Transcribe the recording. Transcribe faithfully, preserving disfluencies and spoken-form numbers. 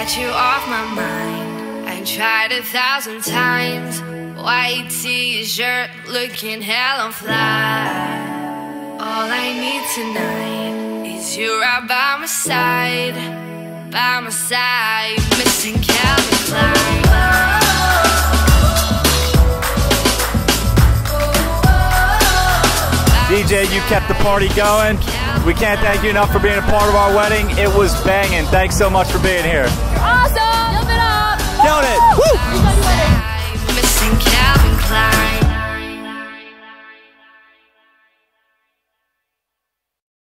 get you off my mind. I tried a thousand times. White t-shirt, looking hell on fly. All I need tonight is you right by my side, by my side, missing Calvin Klein. D J, you kept the party going. We can't thank you enough for being a part of our wedding. It was banging. Thanks so much for being here. Awesome! Jump it up! Killing it! Woo! Missing Calvin Klein.